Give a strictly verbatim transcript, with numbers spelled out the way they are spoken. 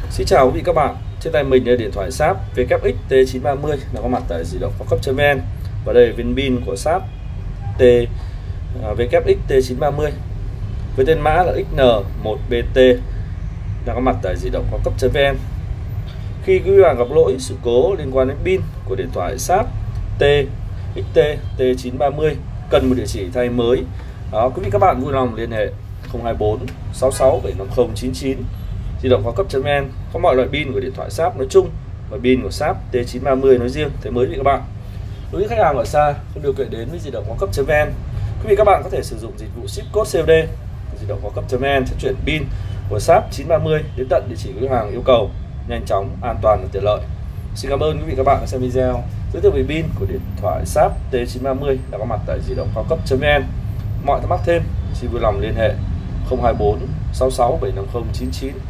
Xin chào quý vị các bạn, trên tay mình là điện thoại Sharp vê kép ích T chín ba mươi đã có mặt tại di động cao cấp.vn, và đây là viên pin của Sharp T vê kép ích T chín ba mươi với tên mã là X N một B T đã có mặt tại di động cao cấp.vn. Khi quý vị bạn gặp lỗi sự cố liên quan đến pin của điện thoại Sharp T ích T T chín ba mươi cần một địa chỉ thay mới, đó, quý vị các bạn vui lòng liên hệ không hai bốn sáu sáu bảy năm không chín chín. Di động cao cấp.vn có mọi loại pin của điện thoại Sharp nói chung và pin của Sharp T chín ba mươi nói riêng. Thế mới quý vị các bạn, đối với khách hàng ở xa không điều kiện đến với di động cao cấp.vn, quý vị các bạn có thể sử dụng dịch vụ ship code xê ô đê. Di động cao cấp.vn sẽ chuyển pin của Sharp chín ba mươi đến tận địa chỉ của khách hàng yêu cầu, nhanh chóng, an toàn và tiện lợi. Xin cảm ơn quý vị các bạn đã xem video giới thiệu về pin của điện thoại Sharp T chín ba mươi đã có mặt tại di động cao cấp.vn. Mọi thắc mắc thêm xin vui lòng liên hệ không hai bốn sáu sáu bảy năm không chín chín.